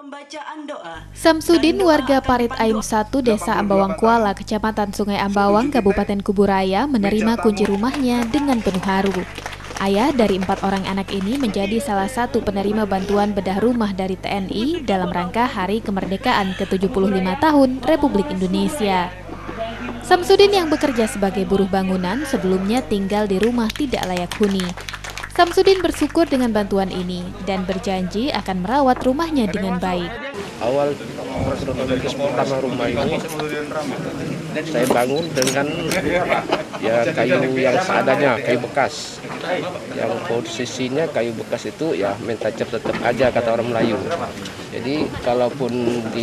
Pembacaan doa. Samsudin, warga Parit Aim 1, Desa Ambawang Kuala, Kecamatan Sungai Ambawang, Kabupaten Kuburaya, menerima kunci rumahnya dengan penuh haru. Ayah dari 4 orang anak ini menjadi salah satu penerima bantuan bedah rumah dari TNI dalam rangka Hari Kemerdekaan ke-75 tahun Republik Indonesia. Samsudin yang bekerja sebagai buruh bangunan sebelumnya tinggal di rumah tidak layak huni. Samsudin bersyukur dengan bantuan ini dan berjanji akan merawat rumahnya dengan baik. Awal kronologis pertama rumah ini saya bangun dengan kayu yang seadanya, kayu bekas. Yang posisinya kayu bekas itu mentancap tetap aja kata orang Melayu. Jadi kalaupun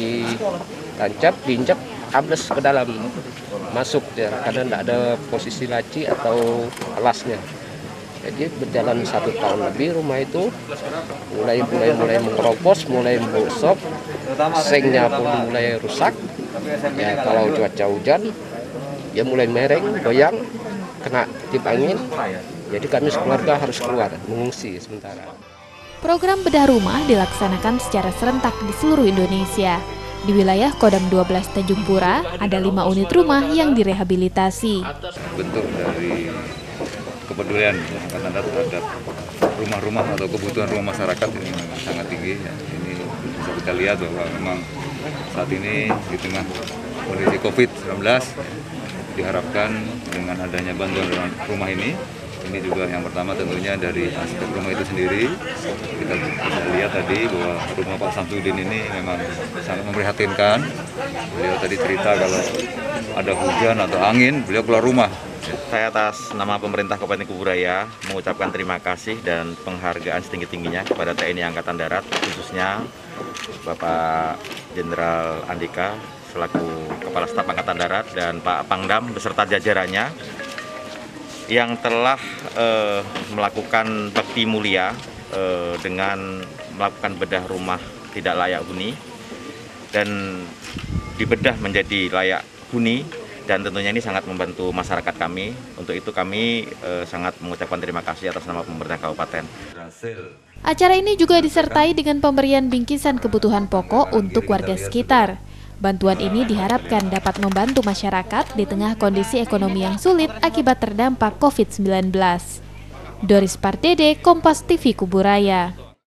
ditancap, diinjak, ambles ke dalam, masuk ya, karena tidak ada posisi laci atau alasnya. Jadi berjalan 1 tahun lebih rumah itu mulai mengeropos, mulai membusuk, sengnya pun mulai rusak. Ya kalau cuaca hujan, ya mulai mereng, goyang, kena tip angin. Jadi kami sekeluarga harus keluar mengungsi sementara. Program bedah rumah dilaksanakan secara serentak di seluruh Indonesia. Di wilayah Kodam 12 Tanjung Pura ada 5 unit rumah yang direhabilitasi. Bentuk dari kepedulian Angkatan Darat terhadap rumah-rumah atau kebutuhan rumah masyarakat ini memang sangat tinggi. Ya. Ini bisa kita lihat bahwa memang saat ini di tengah kondisi COVID-19 diharapkan dengan adanya bantuan rumah ini juga yang pertama tentunya dari aspek rumah itu sendiri. Kita bisa lihat tadi bahwa rumah Pak Samsudin ini memang sangat memprihatinkan. Beliau tadi cerita kalau ada hujan atau angin, beliau keluar rumah. Saya atas nama pemerintah Kabupaten Kuburaya mengucapkan terima kasih dan penghargaan setinggi-tingginya kepada TNI Angkatan Darat, khususnya Bapak Jenderal Andika selaku Kepala Staf Angkatan Darat dan Pak Pangdam beserta jajarannya yang telah melakukan bakti mulia dengan melakukan bedah rumah tidak layak huni dan dibedah menjadi layak huni. Dan tentunya ini sangat membantu masyarakat kami. Untuk itu kami sangat mengucapkan terima kasih atas nama pemerintah kabupaten. Acara ini juga disertai dengan pemberian bingkisan kebutuhan pokok untuk warga sekitar. Bantuan ini diharapkan dapat membantu masyarakat di tengah kondisi ekonomi yang sulit akibat terdampak COVID-19. Doris Pardede, Kompas TV Kuburaya.